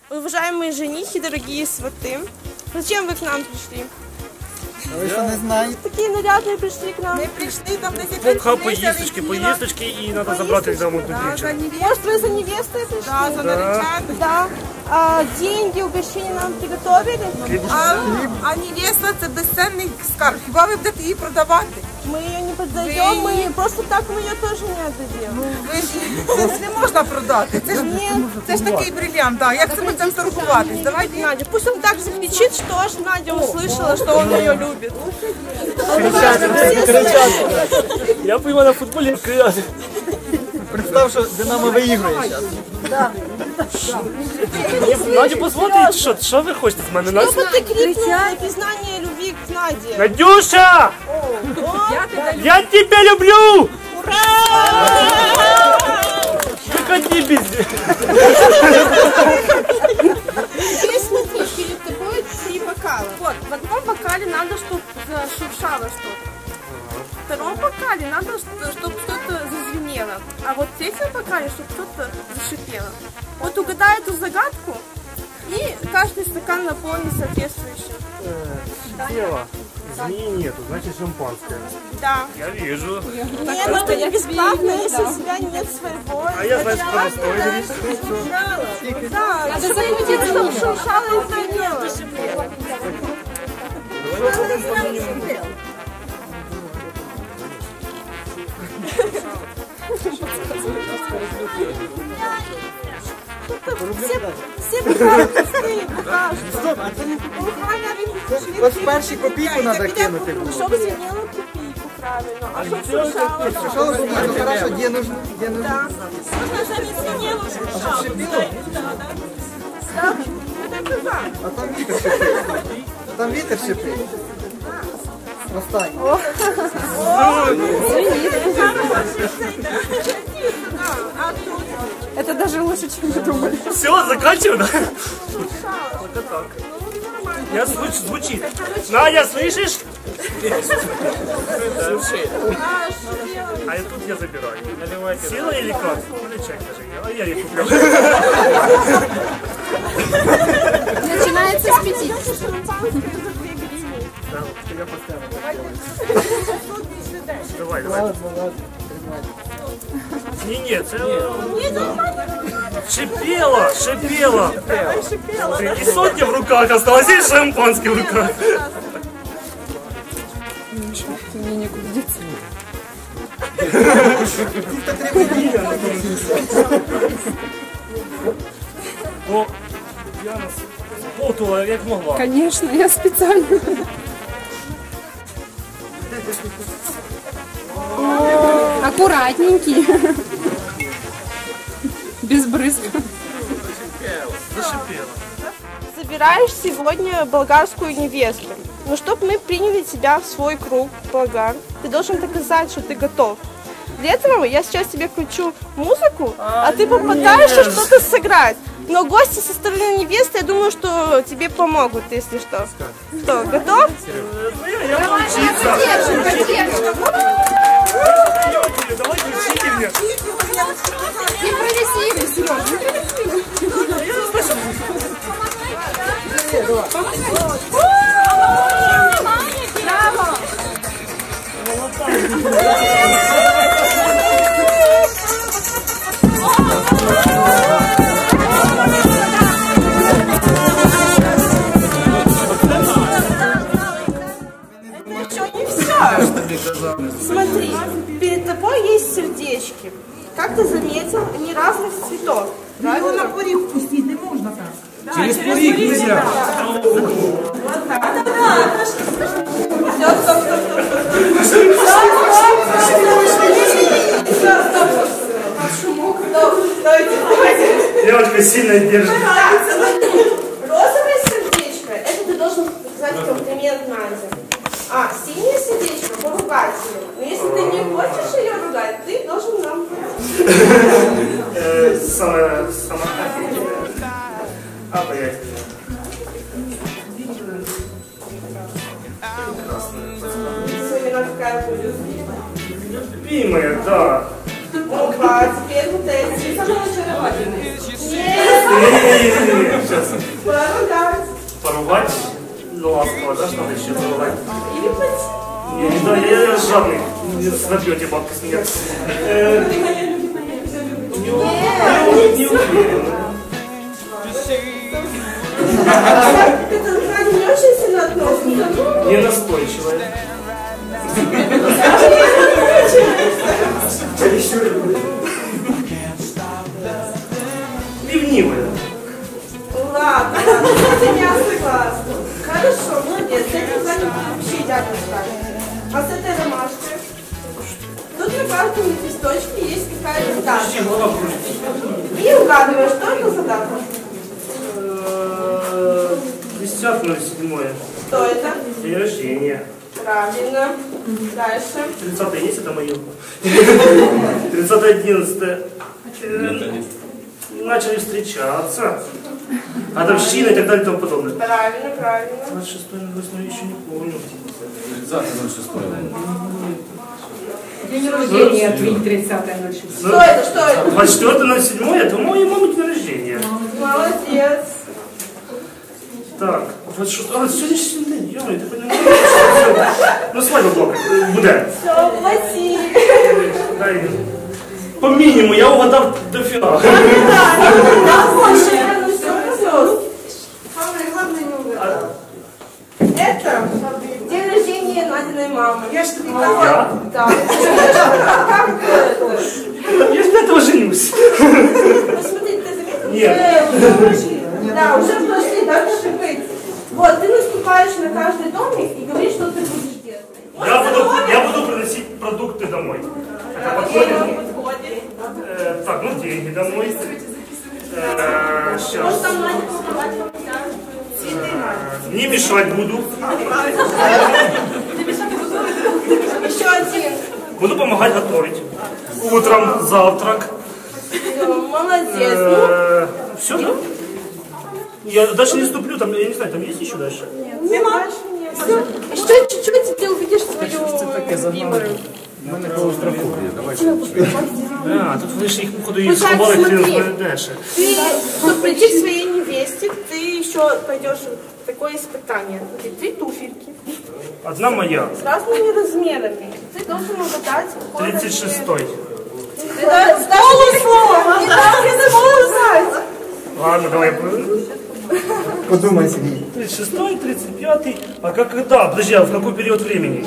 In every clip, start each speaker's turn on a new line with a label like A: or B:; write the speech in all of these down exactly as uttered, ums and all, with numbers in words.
A: Уважаемые женихи, дорогие сваты, зачем вы к нам пришли?
B: Вы что, не знаете?
A: Такие нарядные пришли к нам.
C: Мы пришли, там на
D: Пока поездочки, поездочки, и надо забрать их домой.
A: Может, вы за невестой пришли?
C: Да, за наречами.
A: Да. А, деньги, угощения нам приготовили?
C: А, а невеста – це безцінний скарб. Хіба ви будете її продавати?
A: Мы ее не продаем, мы просто так мы ее тоже не отдадим.
C: Ви ж, це ж не можна продати. Це ж, це ж такий бриллиант, да. Як це ми цим торгуватись? Давайте.
A: Надя, пусть он так закричит, что аж Надя услышала, что он ее любит.
D: Я пойму на футболі.
B: Представ, що Динамо виіграє зараз.
D: Надя, посмотрите, що, що ви хочете з мене?
A: Чтобы ты крикнула на признание любви к Наде.
D: Надюша! Я тебя люблю! Выходи без меня.
A: Здесь смотри, перед тобой три бокала. Вот, в одном бокале надо, чтобы зашуршало что-то. В втором бокале надо, чтобы что-то зазвенело. А вот в третьем бокале, чтобы что-то зашипело. Вот угадай эту загадку, и каждый стакан наполнит соответствующим.
D: Дело. Змеи нету, значит шампанское.
A: Да.
D: Я вижу.
A: Нет, это не бесплатно, если у тебя нет своего.
D: А я знаю, что она стоит.
A: Да, надо закрутить, чтобы шуршало и звенело. Все, все бокалы пустые, пока что.
B: Стоп, а це не ось перші копійку треба кинути було.
A: Чтобы звенело копейку, правильно. А чтобы шуршало?
B: Що ви думаєте, хорошо, де нужно? Де нужно?
A: Да. Нужно, чтобы звенело, шуршало. Да, это да.
B: А там вітер шипить. Там вітер шипить. Останній.
A: Это даже лучше, чем мы думали.
D: Все, заканчиваем, да? Только так. Я звуч, звучит. Надя, слышишь? А я тут я забираю. Сила или как? Или чек даже. А я их куплю.
A: Начинается с пяти.
D: Да, вот я поставил. Давай, давай.
B: Ладно, ладно,
D: Не, нет, це... Шипело, шипело. Смотри, и сотня в руках осталось, и шампанское в руках.
A: Мне некуда деться.
D: О, я нас спутала, як могла.
A: Конечно, я специально. Аккуратненький. Без брызга.
D: Зашипело.
A: Собираешь сегодня болгарскую невесту. Но чтобы мы приняли тебя в свой круг, болгар, ты должен доказать, что ты готов. Для этого я сейчас тебе включу музыку, а ты попытаешься что-то сыграть. Но гости со стороны невесты, я думаю, что тебе помогут, если что. Что, готов?
D: Я буду учиться. Давайте учите меня.
A: Импровизируй, Сережа. Браво! Смотри, перед тобой есть сердечки. Как ты заметил, они разных цветов.
C: Його на поріг пустити не можна так.
D: Через поріг нельзя.
A: Вот так. Все, стоп, стоп, стоп.
D: Девочка сильно держит.
A: Розовое сердечко, это ты должен показать комплимент Наде. А синее сердечко поругать ее. Но если ты не хочешь ее ругать, ты должен нам
D: Самое, самое офигенное. Обаятельное.
A: Именно какая будет.
D: Любимая, да.
A: Опа, теперь вот эти. Самые очаровательные.
D: Нет. Сейчас.
A: Поругать.
D: Поругать? Ну, ласково, да, что надо еще поругать?
A: Или пойти.
D: Не, не, да, я, я жадный. Не забьете бабка с меня. Э, Не у- не уверен.
A: Ты тут вроде не очень сильно относишься.
D: Не настойчивая. Ревнивая.
A: Ладно, с я согласна. Хорошо, молодец. С этим задним вообще идеально справилась. А с этой ромашкой? Тут на каждом листочке есть какая-то дата.
D: Голова кружится.
A: И угадываешь, что это за дата?
D: десятое ноль седьмое.
A: Что это?
D: День рождения.
A: Правильно. Дальше.
D: тридцатое есть, это мое. тридцатое одиннадцатое. Начали встречаться. Годовщина и так далее и тому подобное.
A: Правильно, правильно.
D: двадцать шестое ноль восьмое еще не помню.
E: тридцатое ноль шестое.
C: День рождения, отвинь тридцатое ноль шестое.
A: Что это? Что это?
D: двадцать четвёртое ноль седьмое это у моей мамы день рождения.
A: Молодец.
D: Так, двадцать шестое. А, сегодняшний день, ё-моё, ты понимаешь? Ну, свадьба была, буде.
A: Все, плати.
D: Дай. По минимуму, я угадал дофига.
A: Да, больше. Ну все, пожалуйста. Самое главное не угадала. Это день рождения Надиной мамы. Я что, не
D: Я?
A: Да. Как это?
D: Я же для этого женюсь.
A: Посмотри, ты заметил?
D: Нет.
A: Уже прошли. Да, уже прошли, да, как и быть. Вот, ты наступаешь на каждый домик и говоришь, что ты будешь делать.
D: Я буду, я буду приносить продукты домой. Это подходит?
A: Подходит.
D: Э, так, ну деньги домой. Э,
A: Может,
D: сейчас.
A: там Надя покупать цветы.
D: Э, не мешать буду.
A: Еще один.
D: Буду помогать готовить. Утром завтрак.
A: Всё, молодец. Ну,
D: Э, все, да? Я дальше не ступлю, там, я не знаю, там есть еще дальше?
A: нет, дальше нет. Всё. Еще чуть-чуть, и ты увидишь свою любимую.
D: Да, тут ви ж їх, походу, і
A: Ну, так,
D: сховали хрен
A: смотри.
D: знає дальше.
A: Ты, чтобы прийти к своей невесте, ты еще пойдешь в такое испытание. Смотри, три туфельки
D: Одна моя,
A: с разными размерами. Ты должен угадать, какой
D: тридцать
A: размер.
D: шестой.
A: Ты да- полуслова, не так это узнать.
D: Ладно, давай.
B: Подумай, Сергей.
D: тридцать шестой, тридцать пятый. А как когда? Подожди, а в какой период времени?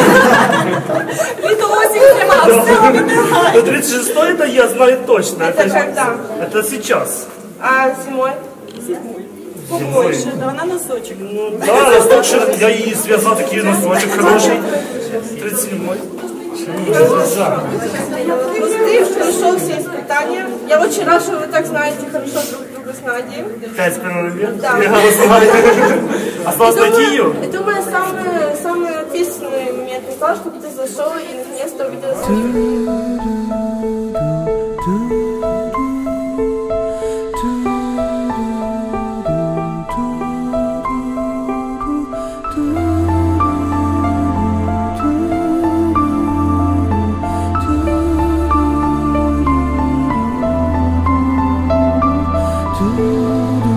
D: Ну, тридцать шестой это я знаю точно.
A: Это когда?
D: Это сейчас.
A: А зимой?
D: Зимой.
C: Да вона носочек.
D: Ну да, носочек, я и связал такие носочек хороший. тридцать седьмой.
A: Ты прошел все испытания. Я очень рада, что вы так знаете хорошо друг друга с Надей.
D: Пять с половиной лет.
A: Да.
D: Я знаю. Осталось найти ее.
A: И думаю, самый, самый ответственный момент настал, чтобы ты зашел и наконец-то увидел свет.
F: do